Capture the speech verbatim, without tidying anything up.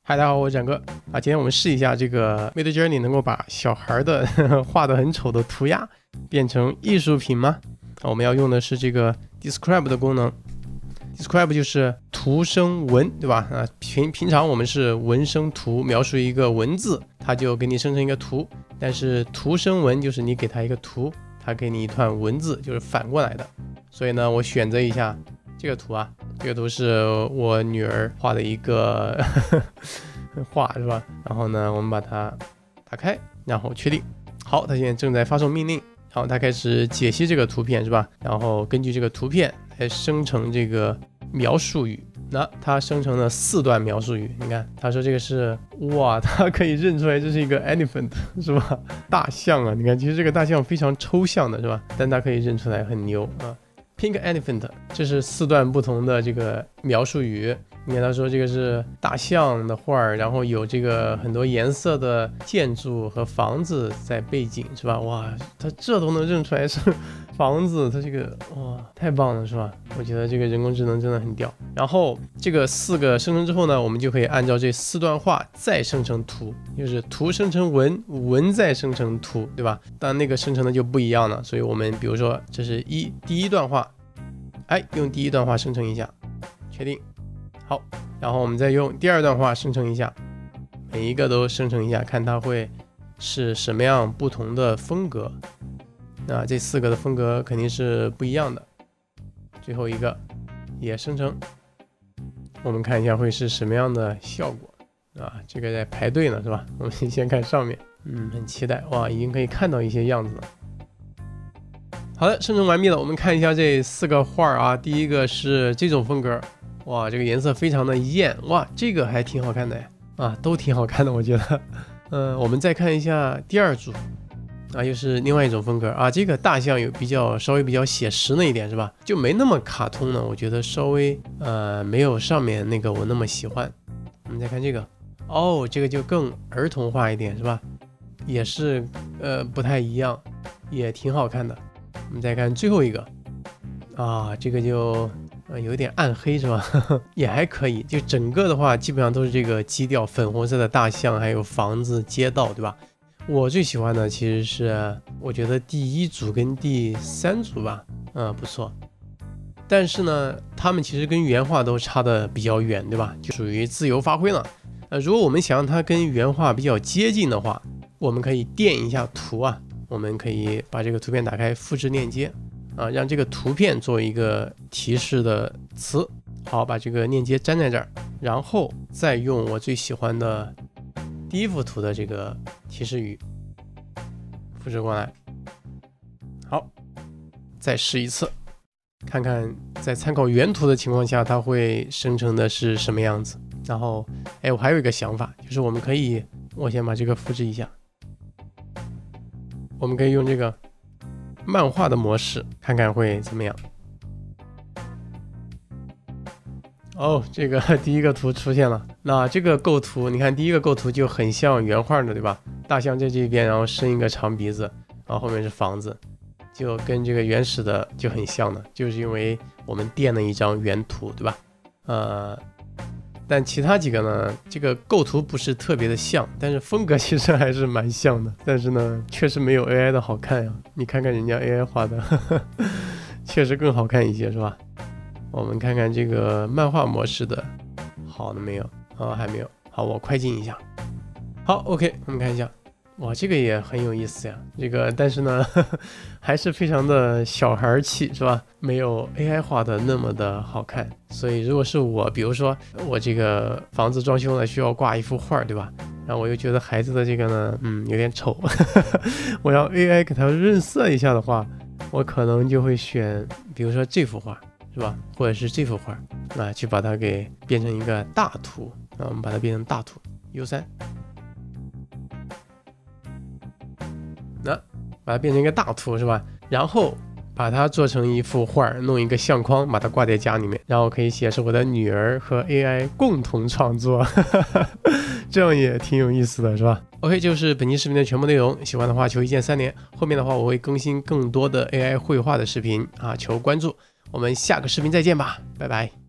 嗨，大家好，我是展哥啊。今天我们试一下这个 Midjourney 能够把小孩的呵呵画的很丑的涂鸦变成艺术品吗？啊，我们要用的是这个 Describe 的功能。Describe 就是图生文，对吧？啊，平平常我们是文生图，描述一个文字，它就给你生成一个图。但是图生文就是你给它一个图，它给你一段文字，就是反过来的。所以呢，我选择一下这个图啊。这个图是我女儿画的一个呵呵画，是吧？然后呢，我们把它打开，然后确定。好，它现在正在发送命令。好，它开始解析这个图片，是吧？然后根据这个图片来生成这个描述语。那它生成了四段描述语。你看，他说这个是哇，它可以认出来这是一个 elephant， 是吧？大象啊，你看，其实这个大象非常抽象的，是吧？但它可以认出来，很牛啊。Pink elephant， 这是四段不同的这个描述语。你看他说这个是大象的画，然后有这个很多颜色的建筑和房子在背景，是吧？哇，他这都能认出来是房子，他这个哇太棒了，是吧？我觉得这个人工智能真的很屌。然后这个四个生成之后呢，我们就可以按照这四段话再生成图，就是图生成文，文再生成图，对吧？但那个生成的就不一样了，所以我们比如说这是一第一段话。哎，用第一段话生成一下，确定。好，然后我们再用第二段话生成一下，每一个都生成一下，看它会是什么样不同的风格。那这四个的风格肯定是不一样的。最后一个也生成，我们看一下会是什么样的效果啊？这个在排队呢，是吧？我们先看上面，嗯，很期待。哇，已经可以看到一些样子了。好的，生成完毕了。我们看一下这四个画啊。第一个是这种风格，哇，这个颜色非常的艳，哇，这个还挺好看的啊，都挺好看的，我觉得。嗯、呃，我们再看一下第二组啊，又是另外一种风格啊。这个大象有比较稍微比较写实那一点，是吧？就没那么卡通呢，我觉得稍微呃没有上面那个我那么喜欢。我们再看这个，哦，这个就更儿童化一点，是吧？也是呃不太一样，也挺好看的。我们再看最后一个啊，这个就呃有点暗黑，是吧？也还可以，就整个的话基本上都是这个基调，粉红色的大象，还有房子、街道，对吧？我最喜欢的其实是我觉得第一组跟第三组吧，嗯，不错。但是呢，他们其实跟原画都差的比较远，对吧？就属于自由发挥了。呃，如果我们想让它跟原画比较接近的话，我们可以垫一下图啊。我们可以把这个图片打开，复制链接啊，让这个图片做一个提示的词。好，把这个链接粘在这儿，然后再用我最喜欢的第一幅图的这个提示语复制过来。好，再试一次，看看在参考原图的情况下，它会生成的是什么样子。然后，哎，我还有一个想法，就是我们可以，我先把这个复制一下。我们可以用这个漫画的模式看看会怎么样。哦，这个第一个图出现了。那这个构图，你看第一个构图就很像原画的，对吧？大象在这边，然后伸一个长鼻子，然后后面是房子，就跟这个原始的就很像的，就是因为我们垫了一张原图，对吧？呃。但其他几个呢，这个构图不是特别的像，但是风格其实还是蛮像的。但是呢，确实没有 A I 的好看呀。你看看人家 A I 画的，呵呵，确实更好看一些，是吧？我们看看这个漫画模式的，好了没有？啊，还没有。好，我快进一下。好 ，OK， 我们看一下。哇，这个也很有意思呀。这个，但是呢，呵呵还是非常的小孩气，是吧？没有 A I 画的那么的好看。所以，如果是我，比如说我这个房子装修呢，需要挂一幅画，对吧？然后我又觉得孩子的这个呢，嗯，有点丑，呵呵我让 A I 给它润色一下的话，我可能就会选，比如说这幅画，是吧？或者是这幅画，啊，去把它给变成一个大图。啊，我们把它变成大图 U 三。那把它变成一个大图，是吧？然后把它做成一幅画，弄一个相框，把它挂在家里面，然后可以写是我的女儿和 A I 共同创作，这样也挺有意思的，是吧 ？OK， 这就是本期视频的全部内容。喜欢的话，求一键三连。后面的话，我会更新更多的 A I 绘画的视频啊，求关注。我们下个视频再见吧，拜拜。